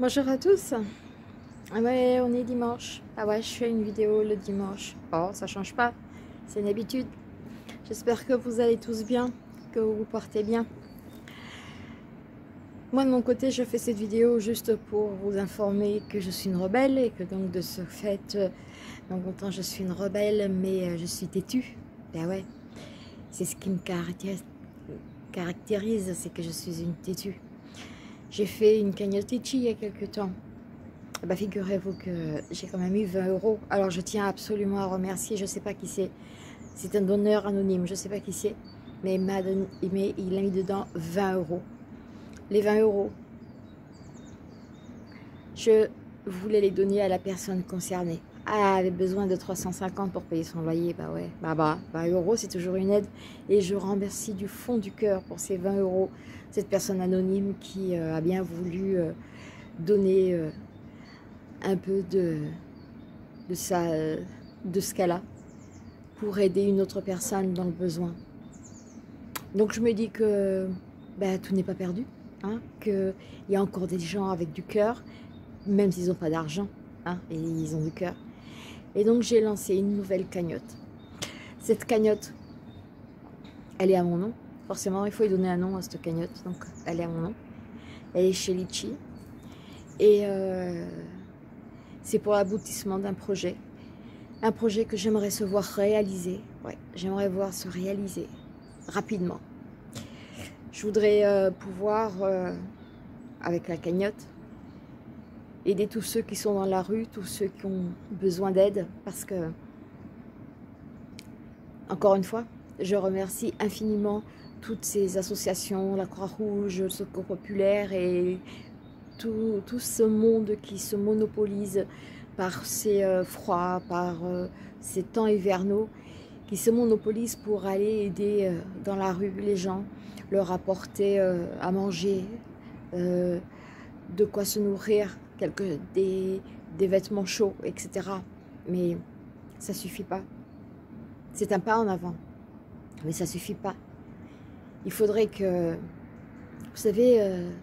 Bonjour à tous. Ah ouais, on est dimanche. Ah ouais, je fais une vidéo le dimanche. Bon, ça change pas, c'est une habitude. J'espère que vous allez tous bien, que vous vous portez bien. Moi de mon côté, je fais cette vidéo juste pour vous informer que je suis une rebelle et que donc de ce fait, donc autant je suis une rebelle, mais je suis têtue. Ben ouais, c'est ce qui me caractérise, c'est que je suis une têtue. J'ai fait une cagnotte Litchi il y a quelques temps. Bah, figurez-vous que j'ai quand même eu 20 euros. Alors je tiens absolument à remercier, je ne sais pas qui c'est. C'est un donneur anonyme, je ne sais pas qui c'est. Mais il a mis dedans 20 euros. Les 20 euros, je voulais les donner à la personne concernée. Ah, elle avait besoin de 350 pour payer son loyer. Bah ouais, 20 euros, c'est toujours une aide. Et je remercie du fond du cœur pour ces 20 euros cette personne anonyme qui a bien voulu donner un peu de ce qu'elle a pour aider une autre personne dans le besoin. Donc je me dis que tout n'est pas perdu, hein, qu'il y a encore des gens avec du cœur, même s'ils n'ont pas d'argent, hein, et ils ont du cœur. Et donc j'ai lancé une nouvelle cagnotte. Cette cagnotte, elle est à mon nom. Forcément, il faut lui donner un nom à cette cagnotte, donc elle est à mon nom. Elle est chez Litchi. Et c'est pour l'aboutissement d'un projet. Un projet que j'aimerais se voir réaliser. Ouais, j'aimerais voir se réaliser rapidement. Je voudrais pouvoir, avec la cagnotte, aider tous ceux qui sont dans la rue, tous ceux qui ont besoin d'aide. Parce que, encore une fois, je remercie infiniment toutes ces associations, la Croix-Rouge, le Secours Populaire et tout ce monde qui se monopolise par ces froids, par ces temps hivernaux, qui se monopolisent pour aller aider dans la rue les gens, leur apporter à manger, de quoi se nourrir, des vêtements chauds, etc. Mais ça suffit pas. C'est un pas en avant, mais ça suffit pas. Il faudrait que, vous savez,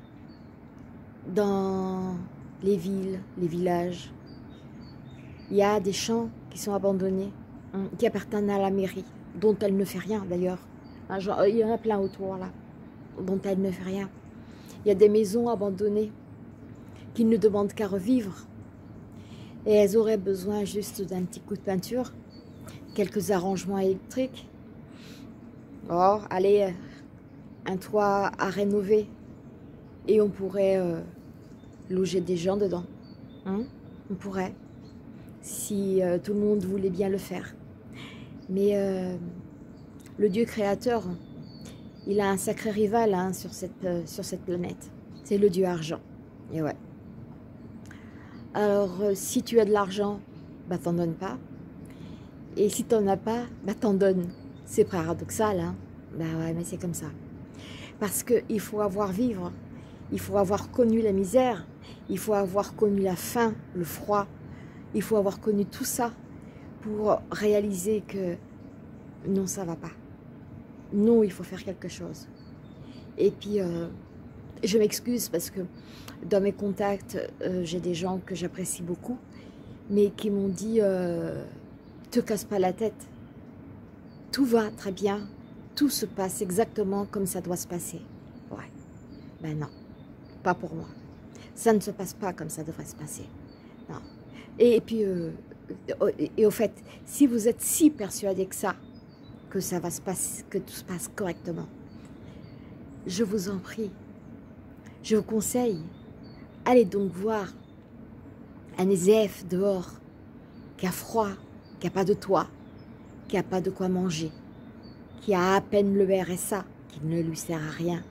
dans les villes, les villages, il y a des champs qui sont abandonnés, hein, qui appartiennent à la mairie, dont elle ne fait rien d'ailleurs. Il y en a plein autour là, dont elle ne fait rien. Il y a des maisons abandonnées qui ne demandent qu'à revivre. Et elles auraient besoin juste d'un petit coup de peinture, quelques arrangements électriques. Or, allez, un toit à rénover et on pourrait loger des gens dedans. Hein? On pourrait, si tout le monde voulait bien le faire. Mais le Dieu créateur, il a un sacré rival, hein, sur cette planète. C'est le Dieu argent. Et ouais. Alors, si tu as de l'argent, t'en donnes pas. Et si t'en as pas, t'en donnes. C'est paradoxal, hein. Ouais, mais c'est comme ça. Parce qu'il faut avoir vivre. Il faut avoir connu la misère. Il faut avoir connu la faim, le froid. Il faut avoir connu tout ça pour réaliser que non, ça va pas. Non, il faut faire quelque chose. Et puis, je m'excuse parce que dans mes contacts, j'ai des gens que j'apprécie beaucoup, mais qui m'ont dit te casse pas la tête. Tout va très bien. Tout se passe exactement comme ça doit se passer. Ouais. Ben non, pas pour moi. Ça ne se passe pas comme ça devrait se passer. Non. Et puis, et au fait, si vous êtes si persuadé que ça, que ça va se passer, que tout se passe correctement, je vous en prie, je vous conseille, allez donc voir un SDF dehors, qui a froid, qui n'a pas de toit, qui n'a pas de quoi manger, qui a à peine le RSA, qui ne lui sert à rien,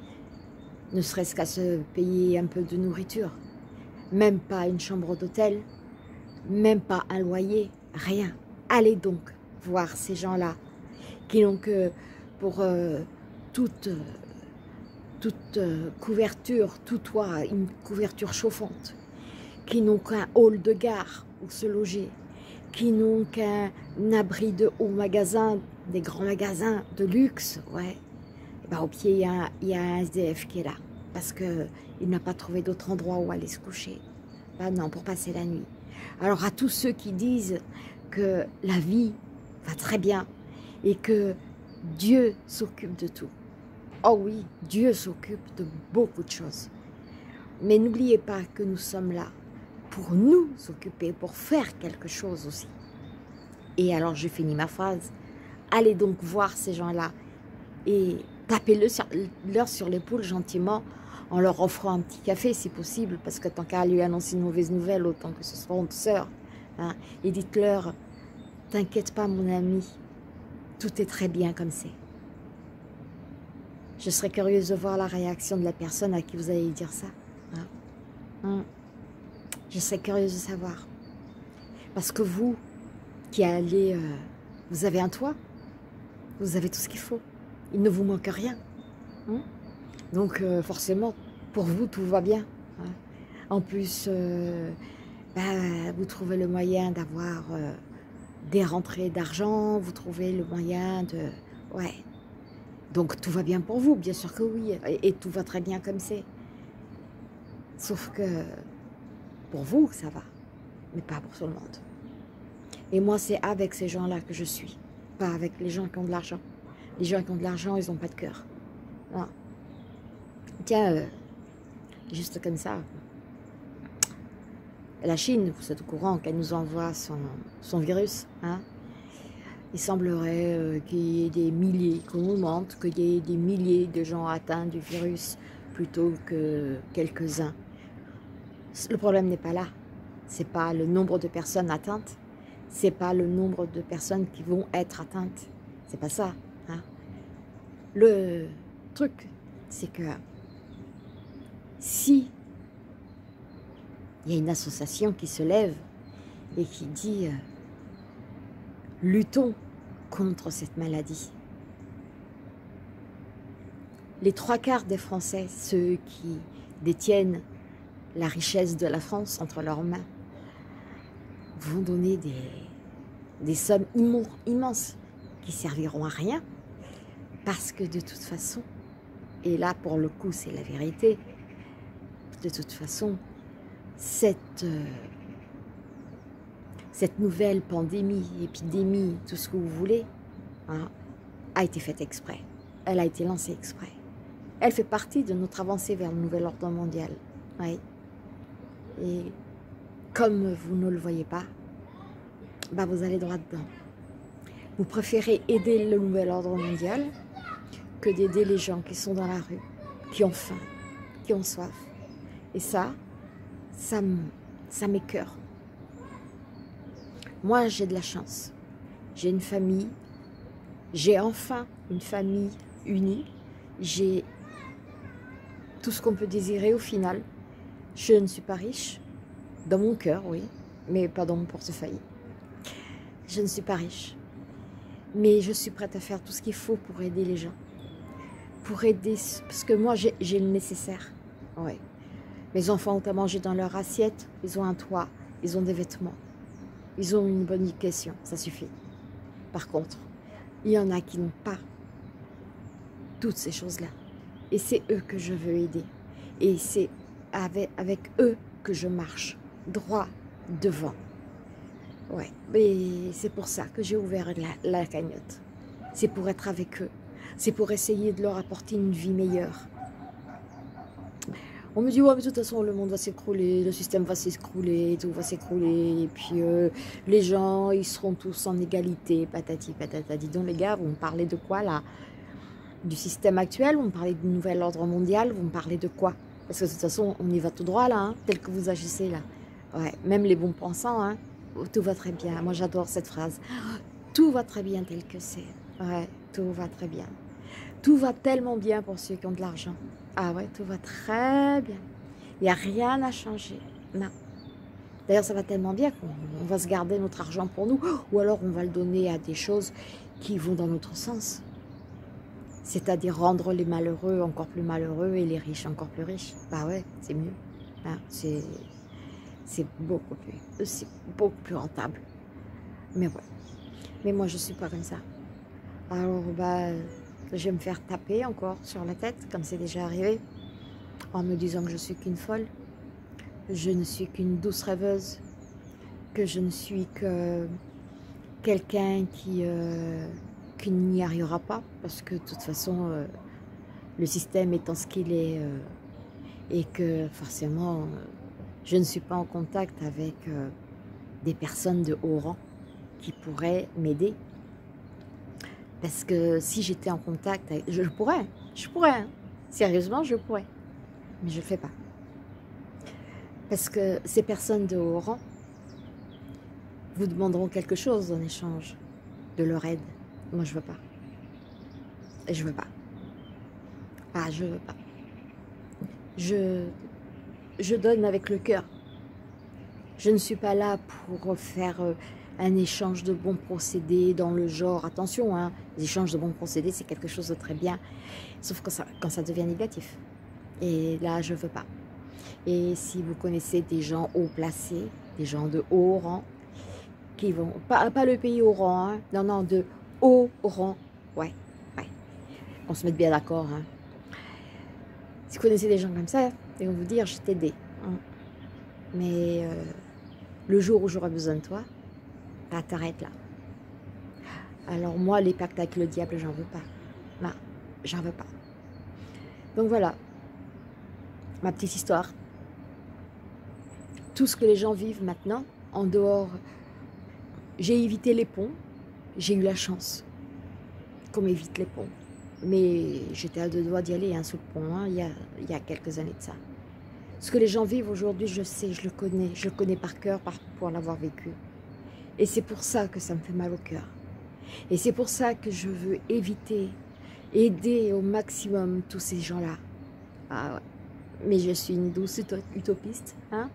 ne serait-ce qu'à se payer un peu de nourriture, même pas une chambre d'hôtel, même pas un loyer, rien. Allez donc voir ces gens-là qui n'ont que pour toute couverture, tout toit, une couverture chauffante, qui n'ont qu'un hall de gare où se loger, qui n'ont qu'un abri de hauts magasins, des grands magasins de luxe, ouais. Et au pied, il y a un SDF qui est là. parce qu'il n'a pas trouvé d'autre endroit où aller se coucher. Ben non, pour passer la nuit. Alors à tous ceux qui disent que la vie va très bien et que Dieu s'occupe de tout. Oh oui, Dieu s'occupe de beaucoup de choses. Mais n'oubliez pas que nous sommes là pour nous occuper, pour faire quelque chose aussi. Et alors je finis ma phrase. Allez donc voir ces gens-là et tapez-leur sur l'épaule gentiment en leur offrant un petit café si possible, parce que tant qu'à lui annoncer une mauvaise nouvelle, autant que ce soit une sœur. Hein, et dites-leur, t'inquiète pas mon ami, tout est très bien comme c'est. Je serais curieuse de voir la réaction de la personne à qui vous allez dire ça. Hein. Je serais curieuse de savoir. Parce que vous, qui allez, vous avez un toit, vous avez tout ce qu'il faut. Il ne vous manque rien. Hein. Donc forcément, pour vous, tout va bien. Hein. En plus, vous trouvez le moyen d'avoir des rentrées d'argent, vous trouvez le moyen de... Ouais. Donc tout va bien pour vous, bien sûr que oui. Et tout va très bien comme c'est. Sauf que pour vous, ça va. Mais pas pour tout le monde. Et moi, c'est avec ces gens-là que je suis. Pas avec les gens qui ont de l'argent. Les gens qui ont de l'argent, ils n'ont pas de cœur. Non. Tiens, juste comme ça. La Chine, vous êtes au courant qu'elle nous envoie son virus. Hein? Il semblerait qu'il y ait des milliers, qu'on nous mente, qu'il y ait des milliers de gens atteints du virus plutôt que quelques-uns. Le problème n'est pas là. C'est pas le nombre de personnes atteintes. C'est pas le nombre de personnes qui vont être atteintes. C'est pas ça. Hein? Le truc, c'est que si il y a une association qui se lève et qui dit luttons contre cette maladie. Les 3/4 des Français, ceux qui détiennent la richesse de la France entre leurs mains, vont donner des sommes immenses qui serviront à rien parce que de toute façon, et là pour le coup c'est la vérité, de toute façon, cette nouvelle pandémie, épidémie, tout ce que vous voulez, hein, a été faite exprès. Elle a été lancée exprès. Elle fait partie de notre avancée vers le nouvel ordre mondial. Oui. Et comme vous ne le voyez pas, vous allez droit dedans. Vous préférez aider le nouvel ordre mondial que d'aider les gens qui sont dans la rue, qui ont faim, qui ont soif. Et ça m'écoeure. Moi, j'ai de la chance. J'ai une famille. J'ai enfin une famille unie. J'ai tout ce qu'on peut désirer au final. Je ne suis pas riche. Dans mon cœur, oui. Mais pas dans mon portefeuille. Je ne suis pas riche. Mais je suis prête à faire tout ce qu'il faut pour aider les gens. Pour aider... Parce que moi, j'ai le nécessaire. Oui. Mes enfants ont à manger dans leur assiette. Ils ont un toit. Ils ont des vêtements. Ils ont une bonne éducation, ça suffit. Par contre, il y en a qui n'ont pas toutes ces choses-là. Et c'est eux que je veux aider. Et c'est avec eux que je marche droit devant. Ouais, et c'est pour ça que j'ai ouvert la cagnotte. C'est pour être avec eux. C'est pour essayer de leur apporter une vie meilleure. On me dit, ouais, mais de toute façon, le monde va s'écrouler, le système va s'écrouler, tout va s'écrouler, et puis les gens, ils seront tous en égalité, patati patata. Dis donc, les gars, vous me parlez de quoi, là? Du système actuel? Vous me parlez du nouvel ordre mondial? Vous me parlez de quoi? Parce que de toute façon, on y va tout droit, là, hein, tel que vous agissez, là. Ouais, même les bons pensants, hein, tout va très bien. Moi, j'adore cette phrase. Tout va très bien tel que c'est. Ouais, tout va très bien. Tout va tellement bien pour ceux qui ont de l'argent. Ah ouais, tout va très bien. Il n'y a rien à changer. Non. D'ailleurs, ça va tellement bien qu'on va se garder notre argent pour nous. Ou alors, on va le donner à des choses qui vont dans notre sens. C'est-à-dire rendre les malheureux encore plus malheureux et les riches encore plus riches. Bah ouais, c'est mieux. Hein, c'est beaucoup plus rentable. Mais ouais. Mais moi, je ne suis pas comme ça. Alors, je vais me faire taper encore sur la tête, comme c'est déjà arrivé. en me disant que je suis qu'une folle, je ne suis qu'une douce rêveuse, que je ne suis que quelqu'un qui n'y arrivera pas, parce que de toute façon, le système étant ce qu'il est, et que forcément, je ne suis pas en contact avec des personnes de haut rang qui pourraient m'aider. Parce que si j'étais en contact avec... Je pourrais, hein. Sérieusement, je pourrais. Mais je ne le fais pas. Parce que ces personnes de haut rang vous demanderont quelque chose en échange de leur aide. Moi, je veux pas. Et je veux pas. Ah, je veux pas. Je donne avec le cœur. Je ne suis pas là pour faire un échange de bons procédés dans le genre. Attention, hein, les échanges de bons procédés, c'est quelque chose de très bien. Sauf quand ça devient négatif. Et là, je veux pas. Et si vous connaissez des gens haut placés, des gens de haut rang, qui vont... Pas le pays haut rang, hein, non, de haut rang. Ouais. On se met bien d'accord, hein. Si vous connaissez des gens comme ça, ils vont vous dire, je t'ai aidé. Hein. Mais le jour où j'aurai besoin de toi, bah, t'arrêtes là. Alors moi, les pactes avec le diable, j'en veux pas. Non, j'en veux pas. Donc voilà, ma petite histoire. Tout ce que les gens vivent maintenant, en dehors, j'ai évité les ponts, j'ai eu la chance qu'on m'évite les ponts. Mais j'étais à deux doigts d'y aller, hein, sous le pont, hein, il y a quelques années de ça. Ce que les gens vivent aujourd'hui, je sais, je le connais par cœur pour l'avoir vécu. Et c'est pour ça que ça me fait mal au cœur. Et c'est pour ça que je veux éviter, aider au maximum tous ces gens-là. Ah ouais. Mais je suis une douce utopiste, hein,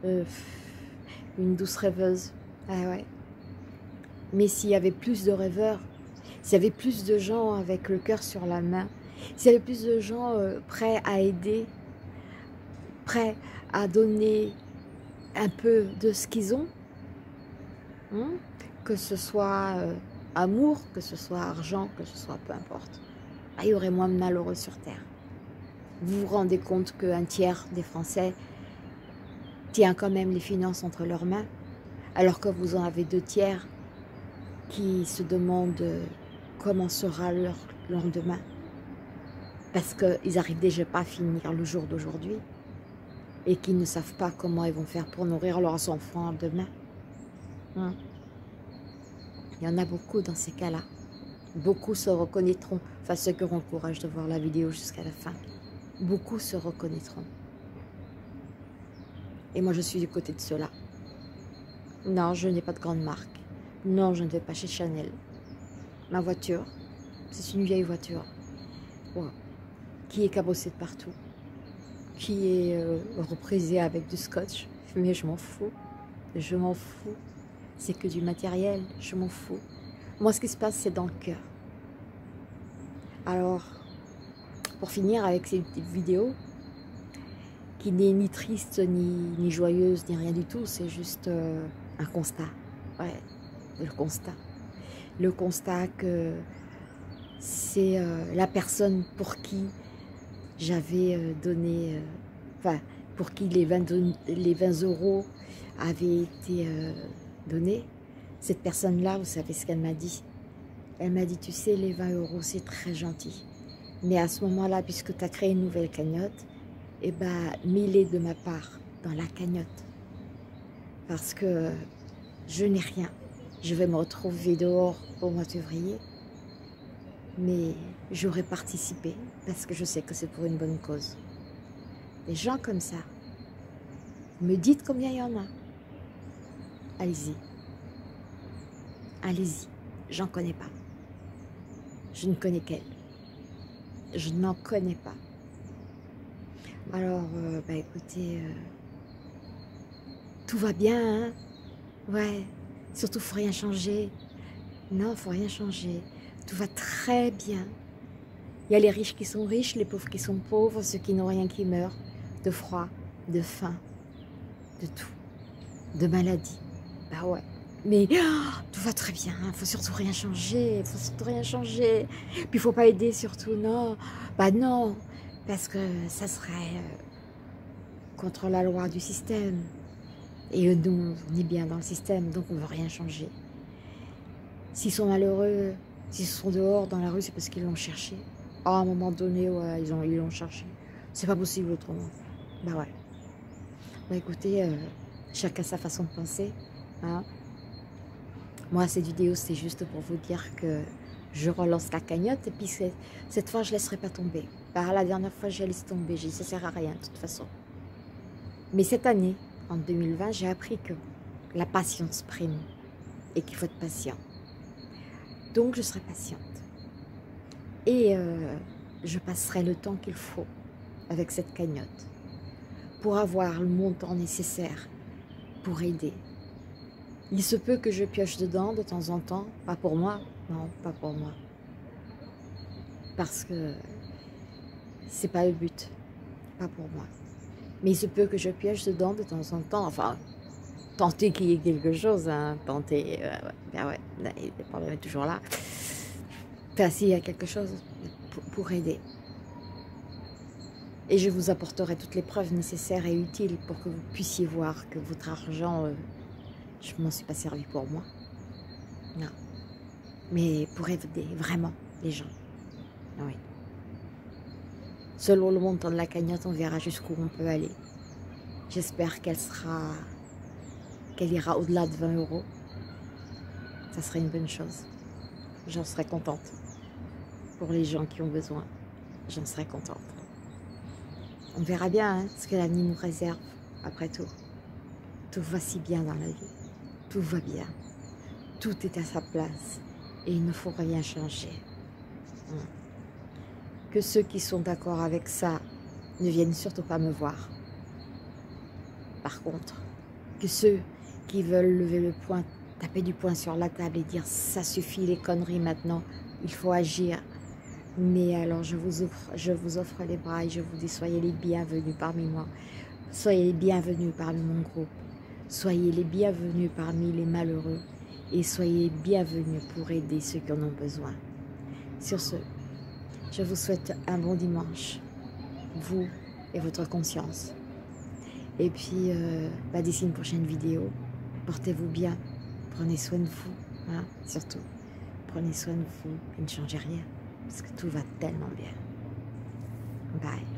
une douce rêveuse. Ah ouais. Mais s'il y avait plus de rêveurs, s'il y avait plus de gens avec le cœur sur la main, s'il y avait plus de gens prêts à aider, prêts à donner un peu de ce qu'ils ont, hein, que ce soit amour, que ce soit argent, que ce soit peu importe, il y aurait moins de malheureux sur Terre. Vous vous rendez compte qu'un tiers des Français tient quand même les finances entre leurs mains, alors que vous en avez 2/3 qui se demandent comment sera leur lendemain, parce qu'ils n'arrivent déjà pas à finir le jour d'aujourd'hui et qu'ils ne savent pas comment ils vont faire pour nourrir leurs enfants demain. Hein? Il y en a beaucoup dans ces cas-là. Beaucoup se reconnaîtront, enfin ceux qui auront le courage de voir la vidéo jusqu'à la fin. Beaucoup se reconnaîtront. Et moi je suis du côté de ceux-là. Non, je n'ai pas de grande marque. Non, je ne vais pas chez Chanel. Ma voiture, c'est une vieille voiture. Ouais. Qui est cabossée de partout. Qui est reprisée avec du scotch. Mais je m'en fous. Je m'en fous. C'est que du matériel. Je m'en fous. Moi, ce qui se passe, c'est dans le cœur. Alors, pour finir avec ces petites vidéos, qui n'est ni triste, ni joyeuse, ni rien du tout, c'est juste un constat. Ouais, le constat. Le constat que c'est la personne pour qui j'avais donné, enfin, pour qui les 20 € avaient été donnés. Cette personne-là, vous savez ce qu'elle m'a dit? Elle m'a dit, tu sais, les 20 € c'est très gentil. Mais à ce moment-là, puisque tu as créé une nouvelle cagnotte, eh ben, mets-les de ma part dans la cagnotte. Parce que je n'ai rien. Je vais me retrouver dehors au mois de février. Mais j'aurais participé parce que je sais que c'est pour une bonne cause. Des gens comme ça, me dites combien il y en a. Allez-y. Allez-y. J'en connais pas. Je ne connais qu'elle. Je n'en connais pas. Alors, bah écoutez, tout va bien, hein? Ouais. Surtout, faut rien changer. Non, faut rien changer. Tout va très bien. Il y a les riches qui sont riches, les pauvres qui sont pauvres, ceux qui n'ont rien qui meurent, de froid, de faim, de tout, de maladie. Bah ouais. Mais tout va très bien, il faut surtout rien changer, il faut surtout rien changer. Puis il faut pas aider surtout, non. Bah non, parce que ça serait contre la loi du système. Et nous, on est bien dans le système, donc on ne veut rien changer. S'ils sont malheureux, s'ils sont dehors dans la rue, c'est parce qu'ils l'ont cherché. À un moment donné, ouais, ils l'ont cherché. C'est pas possible autrement. Bah ouais. Bah écoutez, chacun sa façon de penser. Hein. Moi, cette vidéo, c'est juste pour vous dire que je relance la cagnotte. Et puis cette fois, je ne laisserai pas tomber. Bah, la dernière fois, j'ai laissé tomber. J'ai dit, ça ne sert à rien de toute façon. Mais cette année, en 2020, j'ai appris que la patience prime et qu'il faut être patient. Donc, je serai patiente. Et je passerai le temps qu'il faut avec cette cagnotte pour avoir le montant nécessaire pour aider. Il se peut que je pioche dedans de temps en temps, pas pour moi, non, pas pour moi. Parce que c'est pas le but, pas pour moi. Mais il se peut que je pioche dedans de temps en temps, enfin, tenter qu'il y ait quelque chose, hein, tenter, ben ouais, le problème est toujours là. Enfin, s'il y a quelque chose pour aider. Et je vous apporterai toutes les preuves nécessaires et utiles pour que vous puissiez voir que votre argent, je ne m'en suis pas servi pour moi. Non. Mais pour aider vraiment les gens. Oui. Selon le montant de la cagnotte, on verra jusqu'où on peut aller. J'espère qu'elle ira au-delà de 20 €. Ça serait une bonne chose. J'en serais contente. Pour les gens qui ont besoin, j'en serais contente. On verra bien hein, ce que l'avenir nous réserve, après tout. Tout va si bien dans la vie. Tout va bien. Tout est à sa place. Et il ne faut rien changer. Que ceux qui sont d'accord avec ça ne viennent surtout pas me voir. Par contre, que ceux qui veulent lever le poing, taper du poing sur la table et dire ça suffit les conneries maintenant, il faut agir. Mais alors je vous offre les bras et je vous dis soyez les bienvenus parmi moi. Soyez les bienvenus parmi mon groupe. Soyez les bienvenus parmi les malheureux. Et soyez bienvenus pour aider ceux qui en ont besoin. Sur ce, je vous souhaite un bon dimanche. Vous et votre conscience. Et puis, d'ici une prochaine vidéo, portez-vous bien. Prenez soin de vous. Hein, surtout, prenez soin de vous et ne changez rien. Parce que tout va tellement bien. Bye.